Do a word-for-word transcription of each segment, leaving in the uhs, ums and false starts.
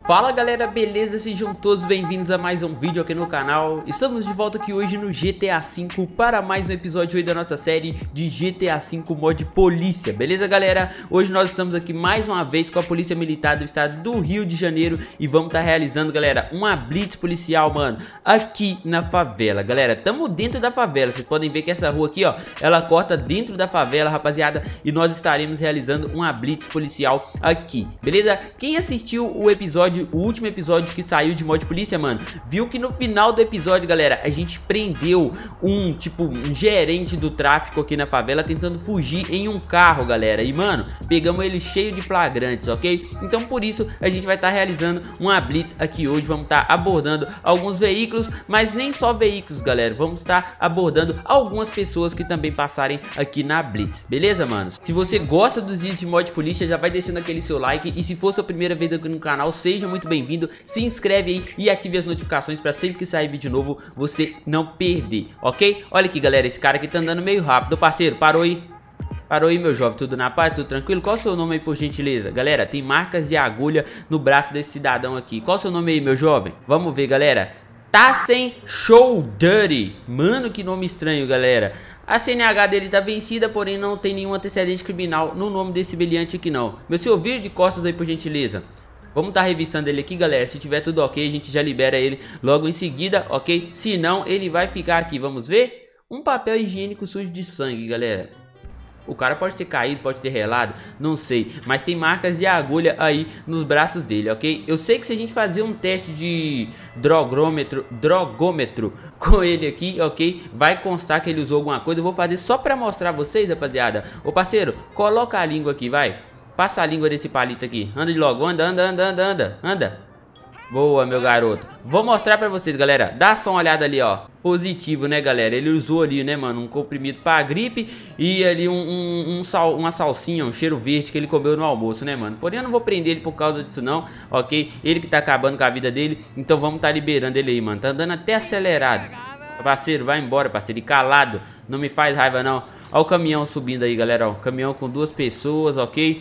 Fala galera, beleza? Sejam todos bem-vindos a mais um vídeo aqui no canal. Estamos de volta aqui hoje no G T A cinco para mais um episódio aí da nossa série de G T A cinco mod polícia, beleza galera? Hoje nós estamos aqui mais uma vez com a Polícia Militar do Estado do Rio de Janeiro e vamos estar tá realizando, galera, uma blitz policial, mano, aqui na favela. Galera, estamos dentro da favela, vocês podem ver que essa rua aqui, ó, ela corta dentro da favela, rapaziada, e nós estaremos realizando uma blitz policial aqui, beleza? Quem assistiu o episódio o último episódio que saiu de mod polícia, mano, viu que no final do episódio, galera, a gente prendeu um, tipo, um gerente do tráfico aqui na favela tentando fugir em um carro, galera. E, mano, pegamos ele cheio de flagrantes, ok? Então, por isso, a gente vai estar tá realizando uma blitz aqui hoje. Vamos estar tá abordando alguns veículos, mas nem só veículos, galera. Vamos estar tá abordando algumas pessoas que também passarem aqui na blitz, beleza, mano? Se você gosta dos vídeos de mod polícia, já vai deixando aquele seu like. E se for sua primeira vez aqui no canal, seja muito bem-vindo, se inscreve aí e ative as notificações para sempre que sair vídeo novo você não perder, ok? Olha aqui, galera, esse cara aqui tá andando meio rápido, parceiro, parou aí. Parou aí, meu jovem, tudo na paz, tudo tranquilo? Qual o seu nome aí, por gentileza? Galera, tem marcas de agulha no braço desse cidadão aqui. Qual o seu nome aí, meu jovem? Vamos ver, galera. Tassen Show Dirty. Mano, que nome estranho, galera. A C N H dele tá vencida, porém não tem nenhum antecedente criminal no nome desse brilhante aqui não. Meu senhor, vira de costas aí, por gentileza. Vamos estar tá revistando ele aqui, galera. Se tiver tudo ok, a gente já libera ele logo em seguida, ok? Se não, ele vai ficar aqui, vamos ver? Um papel higiênico sujo de sangue, galera. O cara pode ter caído, pode ter relado, não sei. Mas tem marcas de agulha aí nos braços dele, ok? Eu sei que se a gente fazer um teste de drogômetro, drogômetro com ele aqui, ok? Vai constar que ele usou alguma coisa. Eu vou fazer só pra mostrar a vocês, rapaziada. Ô parceiro, coloca a língua aqui, vai. Passa a língua desse palito aqui. Anda de logo, anda, anda, anda, anda, anda, anda. Boa, meu garoto. Vou mostrar pra vocês, galera. Dá só uma olhada ali, ó. Positivo, né, galera? Ele usou ali, né, mano, um comprimido pra gripe e ali um, um, um sal, uma salsinha, um cheiro verde que ele comeu no almoço, né, mano? Porém, eu não vou prender ele por causa disso, não, ok? Ele que tá acabando com a vida dele, então vamos tá liberando ele aí, mano. Tá andando até acelerado. Parceiro, vai embora, parceiro. E calado. Não me faz raiva, não. Ó o caminhão subindo aí, galera, ó. Caminhão com duas pessoas, ok?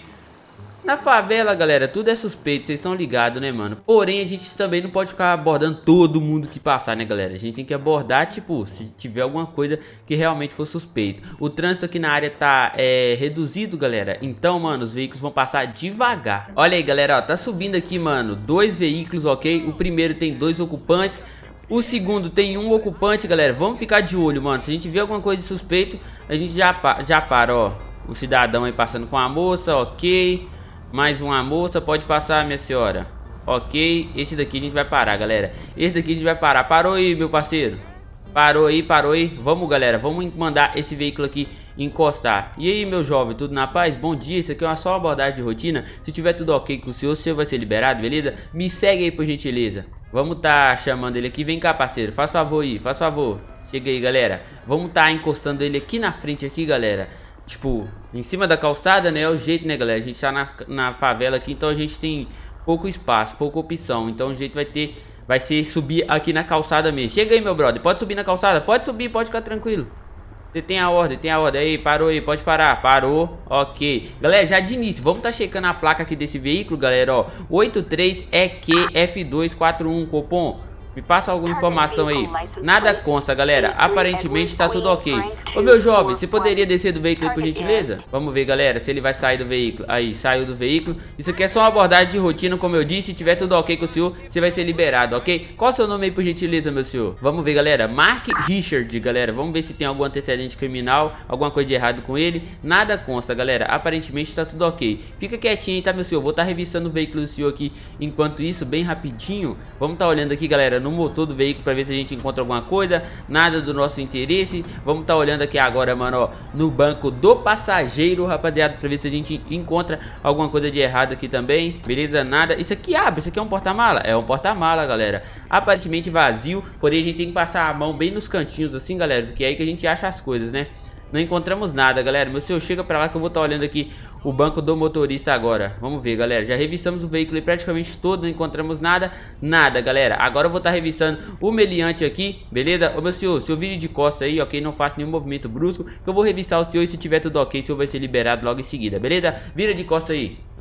Na favela, galera, tudo é suspeito, vocês estão ligados, né, mano? Porém, a gente também não pode ficar abordando todo mundo que passar, né, galera? A gente tem que abordar, tipo, se tiver alguma coisa que realmente for suspeito. O trânsito aqui na área tá é, reduzido, galera. Então, mano, os veículos vão passar devagar. Olha aí, galera, ó, tá subindo aqui, mano, dois veículos, ok? O primeiro tem dois ocupantes. O segundo tem um ocupante, galera. Vamos ficar de olho, mano. Se a gente vê alguma coisa de suspeito, a gente já, já para, ó. O cidadão aí passando com a moça, ok. Mais uma moça, pode passar, minha senhora. Ok, esse daqui a gente vai parar, galera. Esse daqui a gente vai parar. Parou aí, meu parceiro. Parou aí, parou aí. Vamos, galera, vamos mandar esse veículo aqui encostar. E aí, meu jovem, tudo na paz? Bom dia, isso aqui é uma só abordagem de rotina. Se tiver tudo ok com o senhor, o senhor vai ser liberado, beleza? Me segue aí, por gentileza. Vamos tá chamando ele aqui. Vem cá, parceiro, faz favor aí, faz favor. Chega aí, galera. Vamos tá encostando ele aqui na frente aqui, galera. Tipo, em cima da calçada, né? É o jeito, né, galera? A gente tá na, na favela aqui, então a gente tem pouco espaço, pouca opção. Então o jeito vai ter, vai ser subir aqui na calçada mesmo. Chega aí, meu brother, pode subir na calçada? Pode subir, pode ficar tranquilo. Você tem a ordem, tem a ordem. Aí, parou aí, pode parar. Parou, ok. Galera, já de início, vamos tá checando a placa aqui desse veículo, galera, ó. oito três E Q F dois quatro um, Copom. Me passa alguma informação aí. Nada consta, galera. Aparentemente tá tudo ok. Ô, meu jovem, você poderia descer do veículo aí, por gentileza? Vamos ver, galera, se ele vai sair do veículo. Aí, saiu do veículo. Isso aqui é só uma abordagem de rotina, como eu disse. Se tiver tudo ok com o senhor, você vai ser liberado, ok? Qual o seu nome aí, por gentileza, meu senhor? Vamos ver, galera. Mark Richard, galera. Vamos ver se tem algum antecedente criminal, alguma coisa de errado com ele. Nada consta, galera. Aparentemente tá tudo ok. Fica quietinho aí, tá, meu senhor? Vou tá revistando o veículo do senhor aqui. Enquanto isso, bem rapidinho. Vamos tá olhando aqui, galera, no motor do veículo para ver se a gente encontra alguma coisa. Nada do nosso interesse. Vamos estar tá olhando aqui agora, mano, ó, no banco do passageiro, rapaziada, para ver se a gente encontra alguma coisa de errado aqui também. Beleza? Nada. Isso aqui abre, isso aqui é um porta-mala? É um porta-mala, galera. Aparentemente vazio, porém a gente tem que passar a mão bem nos cantinhos assim, galera, porque é aí que a gente acha as coisas, né? Não encontramos nada, galera. Meu senhor, chega pra lá que eu vou estar tá olhando aqui o banco do motorista agora. Vamos ver, galera. Já revistamos o veículo praticamente todo, não encontramos nada. Nada, galera. Agora eu vou estar tá revistando o meliante aqui, beleza? Ô, meu senhor, se eu vire de costa aí, ok? Não faço nenhum movimento brusco, que eu vou revistar o senhor e se tiver tudo ok, o senhor vai ser liberado logo em seguida, beleza? Vira de costa aí.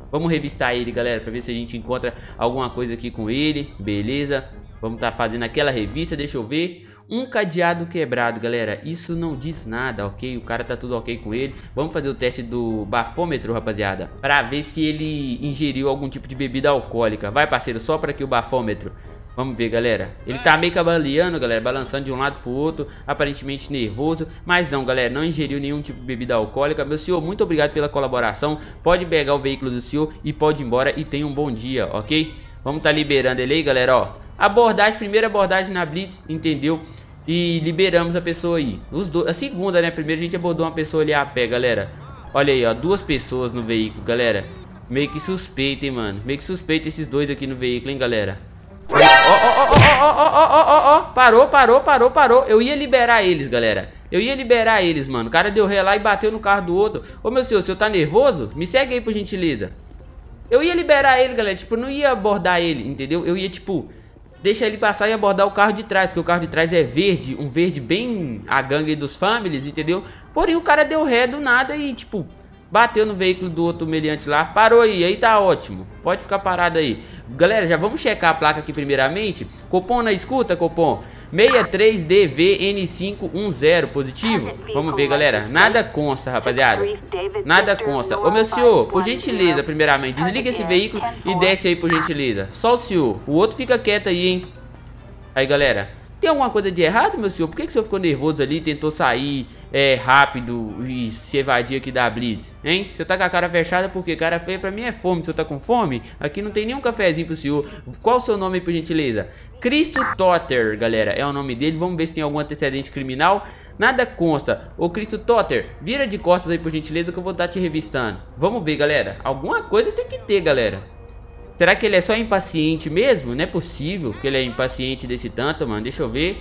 Vamos revistar ele, galera, pra ver se a gente encontra alguma coisa aqui com ele. Beleza? Vamos tá fazendo aquela revista, deixa eu ver. Um cadeado quebrado, galera. Isso não diz nada, ok? O cara tá tudo ok com ele. Vamos fazer o teste do bafômetro, rapaziada, pra ver se ele ingeriu algum tipo de bebida alcoólica. Vai, parceiro, sopra aqui o bafômetro. Vamos ver, galera. Ele tá meio cavaleando, galera, balançando de um lado pro outro, aparentemente nervoso. Mas não, galera, não ingeriu nenhum tipo de bebida alcoólica. Meu senhor, muito obrigado pela colaboração. Pode pegar o veículo do senhor e pode ir embora e tenha um bom dia, ok? Vamos tá liberando ele aí, galera, ó. Abordagem, primeira abordagem na Blitz, entendeu? E liberamos a pessoa aí. Os do... A segunda, né? Primeiro a gente abordou uma pessoa ali a pé, galera. Olha aí, ó, duas pessoas no veículo, galera. Meio que suspeita, hein, mano. Meio que suspeita esses dois aqui no veículo, hein, galera. Ó, ó, ó, ó, ó, ó, ó, ó. Parou, parou, parou, parou. Eu ia liberar eles, galera. Eu ia liberar eles, mano. O cara deu ré lá e bateu no carro do outro. Ô, meu senhor, o senhor tá nervoso? Me segue aí, por gentileza. Eu ia liberar ele, galera. Tipo, não ia abordar ele, entendeu? Eu ia, tipo... Deixa ele passar e abordar o carro de trás, porque o carro de trás é verde, um verde bem a gangue dos families, entendeu? Porém o cara deu ré do nada e tipo, bateu no veículo do outro meliante lá, parou aí, aí tá ótimo. Pode ficar parado aí. Galera, já vamos checar a placa aqui primeiramente. Copom na escuta, Copom. seis três D V N cinco um zero positivo. Vamos ver, galera. Nada consta, rapaziada. Nada consta. Ô, meu senhor, por gentileza, primeiramente, desliga esse veículo e desce aí, por gentileza. Só o senhor. O outro fica quieto aí, hein. Aí, galera. Tem alguma coisa de errado, meu senhor? Por que, que o senhor ficou nervoso ali, tentou sair é, rápido e se evadir aqui da Blitz? Hein? Você tá com a cara fechada porque cara feia pra mim é fome. O senhor tá com fome? Aqui não tem nenhum cafezinho pro senhor. Qual o seu nome aí, por gentileza? Cristo Totter, galera. É o nome dele. Vamos ver se tem algum antecedente criminal. Nada consta. Ô, Cristo Totter, vira de costas aí, por gentileza, que eu vou estar te revistando. Vamos ver, galera. Alguma coisa tem que ter, galera. Será que ele é só impaciente mesmo? Não é possível que ele é impaciente desse tanto, mano. Deixa eu ver.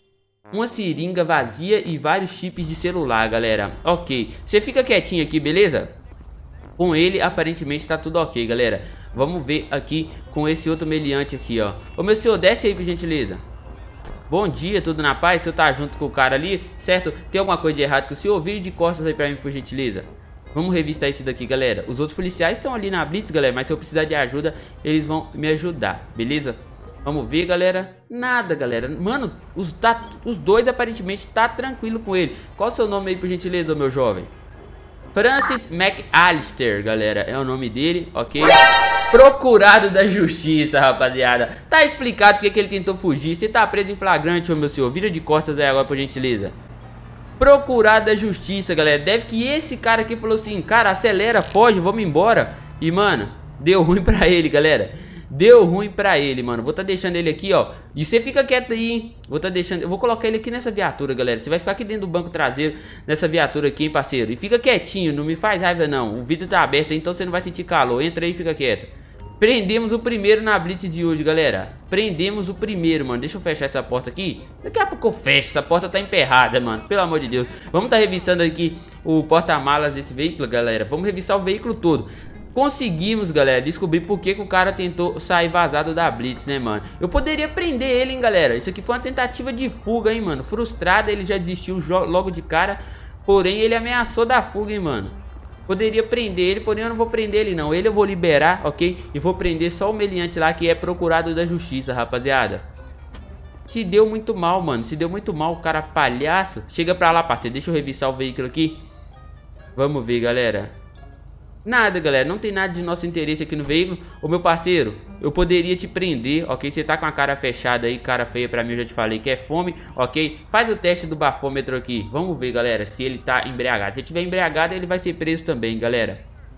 Uma seringa vazia e vários chips de celular, galera. Ok. Você fica quietinho aqui, beleza? Com ele, aparentemente, tá tudo ok, galera. Vamos ver aqui com esse outro meliante aqui, ó. Ô, meu senhor, desce aí, por gentileza. Bom dia, tudo na paz? O senhor tá junto com o cara ali, certo? Tem alguma coisa de errado com o senhor? Vire de costas aí pra mim, por gentileza. Vamos revistar esse daqui, galera. Os outros policiais estão ali na Blitz, galera. Mas se eu precisar de ajuda, eles vão me ajudar, beleza? Vamos ver, galera. Nada, galera. Mano, os, tá, os dois aparentemente tá tranquilo com ele. Qual o seu nome aí, por gentileza, meu jovem? Francis McAllister, galera. É o nome dele, ok? Procurado da justiça, rapaziada. Tá explicado porque que ele tentou fugir. Você tá preso em flagrante, ô meu senhor. Vira de costas aí agora, por gentileza. Procurado da justiça, galera. Deve que esse cara aqui falou assim: cara, acelera, foge, vamos embora. E, mano, deu ruim pra ele, galera. Deu ruim pra ele, mano. Vou tá deixando ele aqui, ó. E você fica quieto aí, hein. Vou tá deixando... Eu vou colocar ele aqui nessa viatura, galera. Você vai ficar aqui dentro do banco traseiro, nessa viatura aqui, hein, parceiro. E fica quietinho, não me faz raiva, não. O vidro tá aberto, então você não vai sentir calor. Entra aí e fica quieto. Prendemos o primeiro na Blitz de hoje, galera. Prendemos o primeiro, mano. Deixa eu fechar essa porta aqui. Daqui a pouco eu fecho. Essa porta tá emperrada, mano. Pelo amor de Deus. Vamos tá revistando aqui o porta-malas desse veículo, galera. Vamos revistar o veículo todo. Conseguimos, galera, descobrir por que, que o cara tentou sair vazado da Blitz, né, mano? Eu poderia prender ele, hein, galera. Isso aqui foi uma tentativa de fuga, hein, mano. Frustrado, ele já desistiu logo de cara. Porém, ele ameaçou da fuga, hein, mano. Poderia prender ele, porém eu não vou prender ele não. Ele eu vou liberar, ok? E vou prender só o meliante lá que é procurado da justiça, rapaziada. Se deu muito mal, mano. Se deu muito mal, o cara palhaço. Chega pra lá, parceiro. Deixa eu revisar o veículo aqui. Vamos ver, galera. Nada, galera. Não tem nada de nosso interesse aqui no veículo. Ô, meu parceiro, eu poderia te prender, ok? Você tá com a cara fechada aí, cara feia pra mim, eu já te falei que é fome, ok? Faz o teste do bafômetro aqui. Vamos ver, galera, se ele tá embriagado. Se ele tiver embriagado, ele vai ser preso também, galera.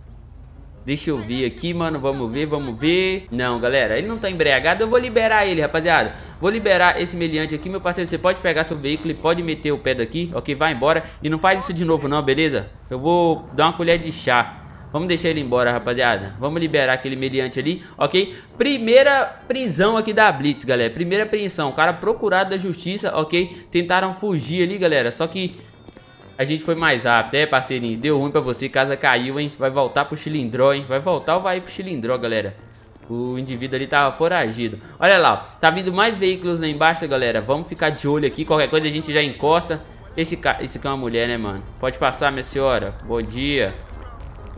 Deixa eu ver aqui, mano. Vamos ver, vamos ver. Não, galera, ele não tá embriagado. Eu vou liberar ele, rapaziada. Vou liberar esse meliante aqui, meu parceiro. Você pode pegar seu veículo e pode meter o pé daqui, ok? Vai embora. E não faz isso de novo não, beleza? Eu vou dar uma colher de chá. Vamos deixar ele embora, rapaziada. Vamos liberar aquele meliante ali, ok? Primeira prisão aqui da Blitz, galera. Primeira apreensão. O cara procurado da justiça, ok? Tentaram fugir ali, galera. Só que a gente foi mais rápido. É, parceirinho, deu ruim pra você. Casa caiu, hein? Vai voltar pro Chilindró, hein? Vai voltar ou vai ir pro Chilindró, galera? O indivíduo ali tava foragido. Olha lá, ó. Tá vindo mais veículos lá embaixo, galera. Vamos ficar de olho aqui. Qualquer coisa a gente já encosta. Esse, ca... Esse aqui é uma mulher, né, mano? Pode passar, minha senhora. Bom dia.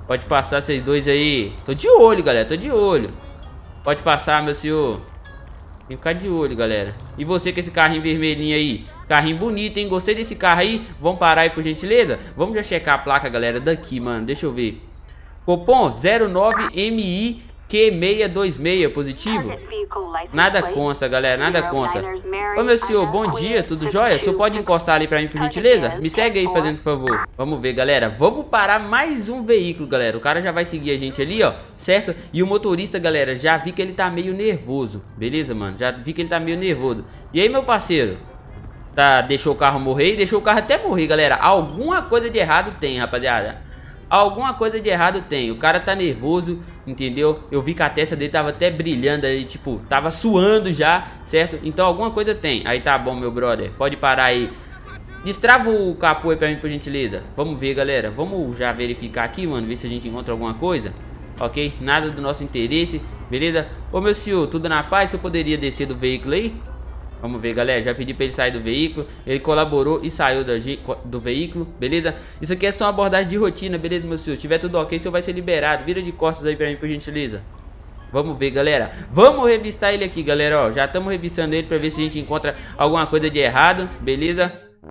Pode passar vocês dois aí. Tô de olho, galera, tô de olho. Pode passar, meu senhor. Tem que ficar de olho, galera. E você com esse carrinho vermelhinho aí? Carrinho bonito, hein? Gostei desse carro aí. Vamos parar aí, por gentileza? Vamos já checar a placa, galera, daqui, mano. Deixa eu ver. Copom zero nove M I Q seis dois seis, positivo? Nada consta, galera, nada consta. Ô, meu senhor, bom dia, tudo jóia? O senhor pode encostar ali pra mim, por gentileza? Me segue aí, fazendo favor. Vamos ver, galera, vamos parar mais um veículo, galera. O cara já vai seguir a gente ali, ó, certo? E o motorista, galera, já vi que ele tá meio nervoso, beleza, mano? Já vi que ele tá meio nervoso. E aí, meu parceiro? Tá, deixou o carro morrer e deixou o carro até morrer, galera. Alguma coisa de errado tem, rapaziada. Alguma coisa de errado tem. O cara tá nervoso, entendeu? Eu vi que a testa dele tava até brilhando aí, tipo, tava suando já, certo? Então alguma coisa tem. Aí tá bom, meu brother, pode parar aí. Destrava o capô aí pra mim, por gentileza. Vamos ver, galera. Vamos já verificar aqui, mano, ver se a gente encontra alguma coisa. Ok? Nada do nosso interesse, beleza? Ô, meu senhor, tudo na paz? Eu poderia descer do veículo aí? Vamos ver, galera, já pedi pra ele sair do veículo. Ele colaborou e saiu do, do veículo, beleza? Isso aqui é só uma abordagem de rotina, beleza, meu senhor? Se tiver tudo ok, o senhor vai ser liberado. Vira de costas aí pra mim, por gentileza. Vamos ver, galera. Vamos revistar ele aqui, galera, ó. Já estamos revistando ele pra ver se a gente encontra alguma coisa de errado, beleza?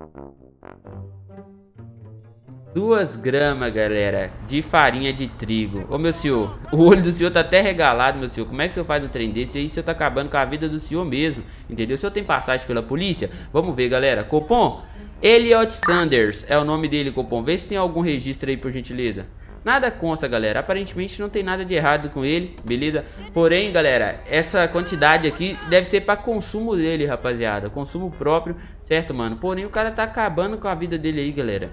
Duas gramas, galera, de farinha de trigo. Ô, meu senhor, o olho do senhor tá até regalado, meu senhor. Como é que o senhor faz um trem desse aí? O senhor tá acabando com a vida do senhor mesmo, entendeu? O senhor tem passagem pela polícia? Vamos ver, galera. Copom, Elliot Sanders é o nome dele, Copom. Vê se tem algum registro aí, por gentileza. Nada consta, galera. Aparentemente não tem nada de errado com ele, beleza? Porém, galera, essa quantidade aqui deve ser para consumo dele, rapaziada. Consumo próprio, certo, mano? Porém, o cara tá acabando com a vida dele aí, galera.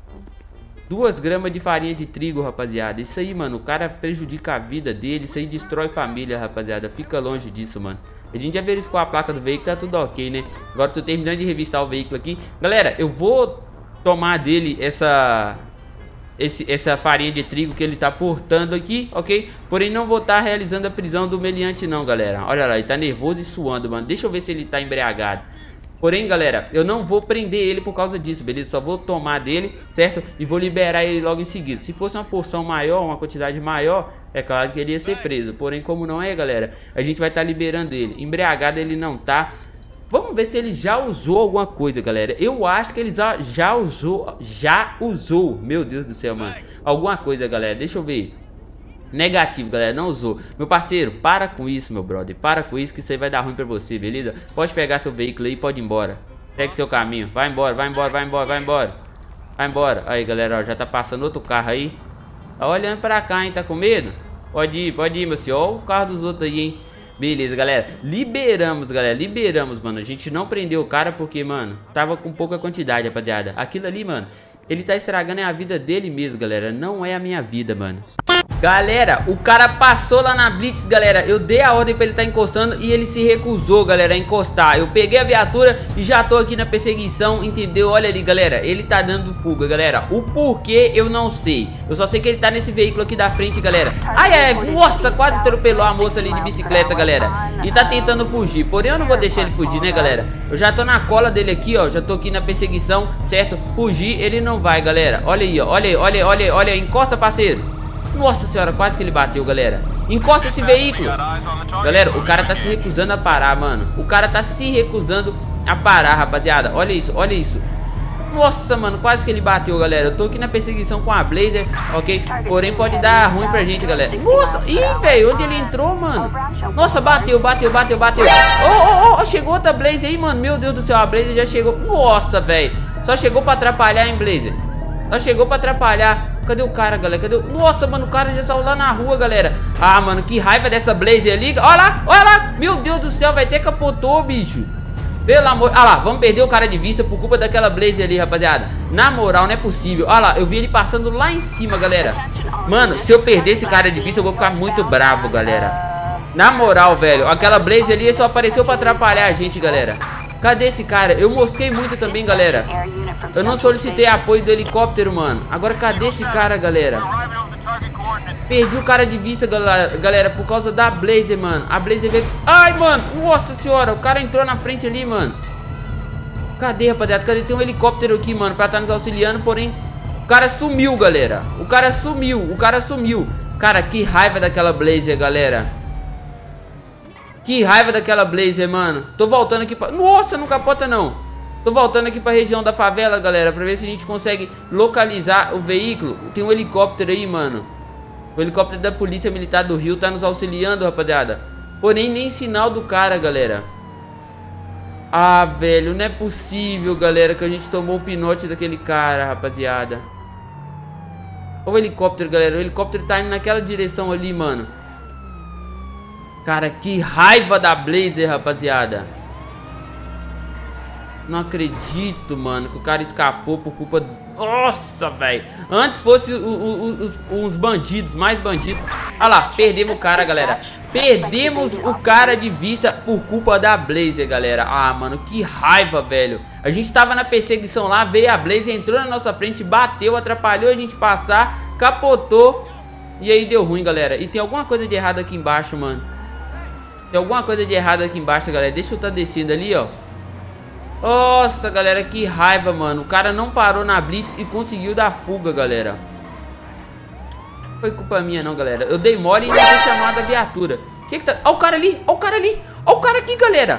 Duas gramas de farinha de trigo, rapaziada. Isso aí, mano, o cara prejudica a vida dele. Isso aí destrói família, rapaziada. Fica longe disso, mano. A gente já verificou a placa do veículo, tá tudo ok, né? Agora tô terminando de revistar o veículo aqui. Galera, eu vou tomar dele essa... Esse, essa farinha de trigo que ele tá portando aqui, ok? Porém não vou estar tá realizando a prisão do meliante não, galera. Olha lá, ele tá nervoso e suando, mano. Deixa eu ver se ele tá embriagado. Porém, galera, eu não vou prender ele por causa disso, beleza? Só vou tomar dele, certo? E vou liberar ele logo em seguida. Se fosse uma porção maior, uma quantidade maior, é claro que ele ia ser preso. Porém, como não é, galera, a gente vai estar tá liberando ele. Embriagado ele não tá. Vamos ver se ele já usou alguma coisa, galera. Eu acho que ele já, já usou, já usou. Meu Deus do céu, mano. Alguma coisa, galera. Deixa eu ver. Negativo, galera, não usou. Meu parceiro, para com isso, meu brother. Para com isso que isso aí vai dar ruim pra você, beleza? Pode pegar seu veículo aí e pode ir embora. Segue seu caminho, vai embora, vai embora, vai embora, vai embora. Vai embora. Aí, galera, ó, já tá passando outro carro aí. Tá olhando pra cá, hein, tá com medo? Pode ir, pode ir, meu senhor. Ó o carro dos outros aí, hein. Beleza, galera, liberamos, galera, liberamos, mano. A gente não prendeu o cara porque, mano, tava com pouca quantidade, rapaziada. Aquilo ali, mano, ele tá estragando a vida dele mesmo, galera. Não é a minha vida, mano. Galera, o cara passou lá na Blitz, galera. Eu dei a ordem pra ele tá encostando e ele se recusou, galera, a encostar. Eu peguei a viatura e já tô aqui na perseguição, entendeu? Olha ali, galera, ele tá dando fuga, galera. O porquê eu não sei. Eu só sei que ele tá nesse veículo aqui da frente, galera. Ai, ai, nossa, quase atropelou a moça ali de bicicleta, galera. E tá tentando fugir, porém eu não vou deixar ele fugir, né, galera? Eu já tô na cola dele aqui, ó. Já tô aqui na perseguição, certo? Fugir ele não vai, galera. Olha aí, ó, olha aí, olha aí, olha aí, olha aí. Encosta, parceiro. Nossa senhora, quase que ele bateu, galera. Encosta esse veículo. Galera, o cara tá se recusando a parar, mano. O cara tá se recusando a parar, rapaziada. Olha isso, olha isso. Nossa, mano, quase que ele bateu, galera. Eu tô aqui na perseguição com a Blazer, ok? Porém pode dar ruim pra gente, galera. Nossa, ih, velho, onde ele entrou, mano? Nossa, bateu, bateu, bateu, bateu. Oh, oh, oh, chegou outra Blazer aí, mano. Meu Deus do céu, a Blazer já chegou. Nossa, velho, só chegou pra atrapalhar, hein, Blazer. Só chegou pra atrapalhar. Cadê o cara, galera? Cadê o... Nossa, mano, o cara já saiu lá na rua, galera. Ah, mano, que raiva dessa Blazer ali. Olha lá, olha lá. Meu Deus do céu, vai ter capotou, bicho. Pelo amor... Ah lá, vamos perder o cara de vista por culpa daquela Blazer ali, rapaziada. Na moral, não é possível. Olha lá, eu vi ele passando lá em cima, galera. Mano, se eu perder esse cara de vista, eu vou ficar muito bravo, galera. Na moral, velho, aquela Blazer ali só apareceu pra atrapalhar a gente, galera. Cadê esse cara? Eu mosquei muito também, galera. Eu não solicitei apoio do helicóptero, mano. Agora, cadê esse cara, galera? Perdi o cara de vista, galera, galera, por causa da Blazer, mano. A Blazer veio... Ai, mano, nossa senhora, o cara entrou na frente ali, mano. Cadê, rapaziada? Cadê? Tem um helicóptero aqui, mano, pra estar nos auxiliando, porém... O cara sumiu, galera. O cara sumiu, o cara sumiu. Cara, que raiva daquela Blazer, galera. Que raiva daquela Blazer, mano. Tô voltando aqui pra... Nossa, não capota não. Tô voltando aqui pra região da favela, galera, pra ver se a gente consegue localizar o veículo. Tem um helicóptero aí, mano. O helicóptero da Polícia Militar do Rio tá nos auxiliando, rapaziada. Porém, nem sinal do cara, galera. Ah, velho, não é possível, galera, que a gente tomou o pinote daquele cara, rapaziada. Olha o helicóptero, galera. O helicóptero tá indo naquela direção ali, mano. Cara, que raiva da Blazer, rapaziada. Não acredito, mano, que o cara escapou por culpa... Nossa, velho. Antes fosse o, o, o, uns bandidos, mais bandidos. Olha lá, perdemos o cara, galera. Perdemos o cara de vista por culpa da Blazer, galera. Ah, mano, que raiva, velho. A gente tava na perseguição lá, veio a Blazer, entrou na nossa frente, bateu, atrapalhou a gente passar, capotou. E aí deu ruim, galera. E tem alguma coisa de errado aqui embaixo, mano. Tem alguma coisa de errado aqui embaixo, galera. Deixa eu estar descendo ali, ó. Nossa, galera, que raiva, mano. O cara não parou na blitz e conseguiu dar fuga, galera. Não foi culpa minha não, galera. Eu dei mole e não ter chamado a viatura. Que que tá... Ó o cara ali, ó o cara ali. Ó o cara aqui, galera.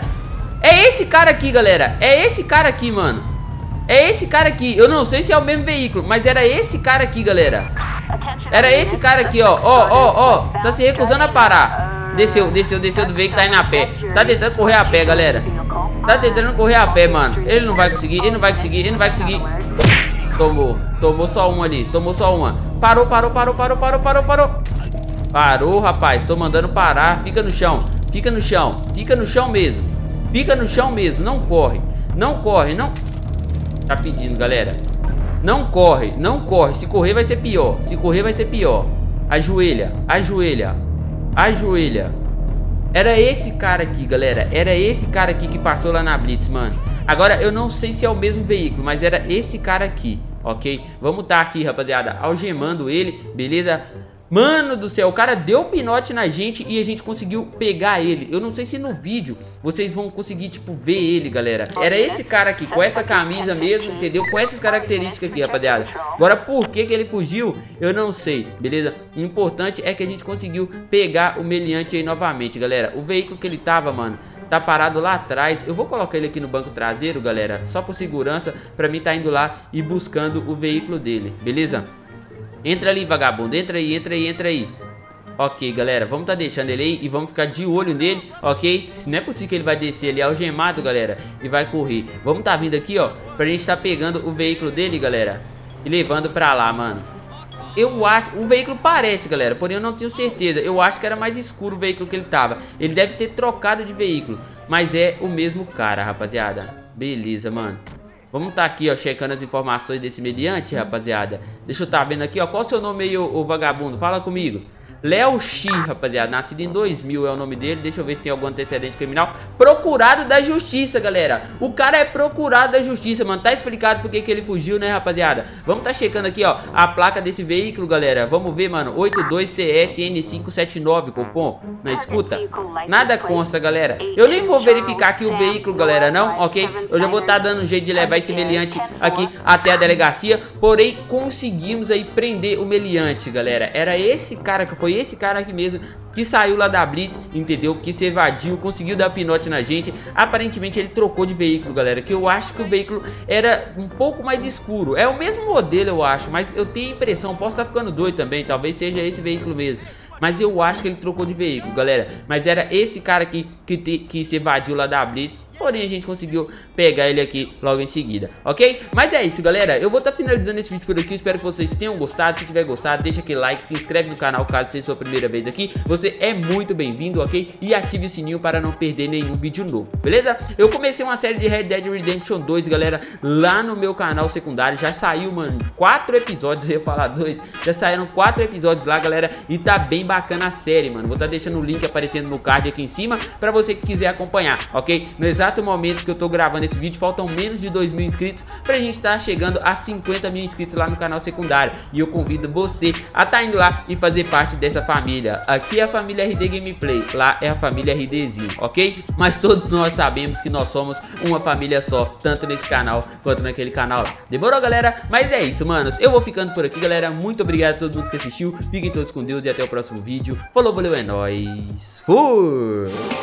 É esse cara aqui, galera. É esse cara aqui, mano. É esse cara aqui. Eu não sei se é o mesmo veículo, mas era esse cara aqui, galera. Era esse cara aqui, ó. Ó, ó, ó. Tá se recusando a parar. Desceu, desceu, desceu do veículo, tá indo a pé. Tá tentando correr a pé, galera. Tá tentando correr a pé, mano. Ele não vai conseguir, ele não vai conseguir, ele não vai conseguir. Tomou, tomou só uma ali, tomou só uma. Parou, parou, parou, parou, parou, parou, parou. Parou, rapaz, tô mandando parar. Fica no chão, fica no chão, fica no chão mesmo. Fica no chão mesmo, não corre. Não corre, não. Tá pedindo, galera. Não corre, não corre. Se correr vai ser pior, se correr vai ser pior. Ajoelha, ajoelha, ajoelha. Era esse cara aqui, galera. Era esse cara aqui que passou lá na blitz, mano. Agora, eu não sei se é o mesmo veículo, mas era esse cara aqui, ok? Vamos tá aqui, rapaziada, algemando ele, beleza? Mano do céu, o cara deu pinote na gente e a gente conseguiu pegar ele. Eu não sei se no vídeo vocês vão conseguir, tipo, ver ele, galera. Era esse cara aqui, com essa camisa mesmo, entendeu? Com essas características aqui, rapaziada. Agora, por que que ele fugiu, eu não sei, beleza? O importante é que a gente conseguiu pegar o meliante aí novamente, galera. O veículo que ele tava, mano, tá parado lá atrás. Eu vou colocar ele aqui no banco traseiro, galera, só por segurança, pra mim tá indo lá e buscando o veículo dele, beleza? Entra ali, vagabundo, entra aí, entra aí, entra aí. Ok, galera, vamos tá deixando ele aí e vamos ficar de olho nele, ok? Se não é possível que ele vai descer ali algemado, galera, e vai correr. Vamos tá vindo aqui, ó, pra gente tá pegando o veículo dele, galera, e levando pra lá, mano. Eu acho, o veículo parece, galera, porém eu não tenho certeza. Eu acho que era mais escuro o veículo que ele tava. Ele deve ter trocado de veículo, mas é o mesmo cara, rapaziada. Beleza, mano. Vamos tá aqui, ó, checando as informações desse meliante, rapaziada. Deixa eu tá vendo aqui, ó. Qual o seu nome aí, ô, ô vagabundo? Fala comigo. Léo X, rapaziada, nascido em dois mil é o nome dele. Deixa eu ver se tem algum antecedente criminal. Procurado da justiça, galera. O cara é procurado da justiça, mano. Tá explicado por que que ele fugiu, né, rapaziada? Vamos tá checando aqui, ó, a placa desse veículo, galera. Vamos ver, mano. oito dois C S N cinco sete nove, cupom. Na escuta? Nada consta, galera. Eu nem vou verificar aqui o veículo, galera, não, ok? Eu já vou tá dando um jeito de levar esse meliante aqui até a delegacia. Porém, conseguimos aí prender o meliante, galera. Era esse cara que foi esse cara aqui mesmo que saiu lá da blitz, entendeu? Que se evadiu, conseguiu dar pinote na gente. Aparentemente ele trocou de veículo, galera, que eu acho que o veículo era um pouco mais escuro. É o mesmo modelo, eu acho, mas eu tenho a impressão, posso estar ficando doido também, talvez seja esse veículo mesmo, mas eu acho que ele trocou de veículo, galera. Mas era esse cara aqui que, te, que se evadiu lá da blitz. Porém a gente conseguiu pegar ele aqui logo em seguida, ok? Mas é isso, galera, eu vou estar tá finalizando esse vídeo por aqui. Espero que vocês tenham gostado. Se tiver gostado, deixa aquele like, se inscreve no canal caso seja sua primeira vez aqui. Você é muito bem-vindo, ok? E ative o sininho para não perder nenhum vídeo novo, beleza? Eu comecei uma série de Red Dead Redemption dois, galera, lá no meu canal secundário. Já saiu, mano, quatro episódios, eu ia falar dois. Já saíram quatro episódios lá, galera, e tá bem bacana a série, mano. Vou estar tá deixando o link aparecendo no card aqui em cima pra você que quiser acompanhar, ok? No exato exato momento que eu tô gravando esse vídeo, faltam menos de dois mil inscritos pra gente estar chegando a cinquenta mil inscritos lá no canal secundário. E eu convido você a estar indo lá e fazer parte dessa família. Aqui é a família R D Gameplay, lá é a família RDzinho, ok? Mas todos nós sabemos que nós somos uma família só, tanto nesse canal quanto naquele canal lá. Demorou, galera? Mas é isso, manos. Eu vou ficando por aqui, galera. Muito obrigado a todo mundo que assistiu. Fiquem todos com Deus e até o próximo vídeo. Falou, valeu, é nóis. Fui!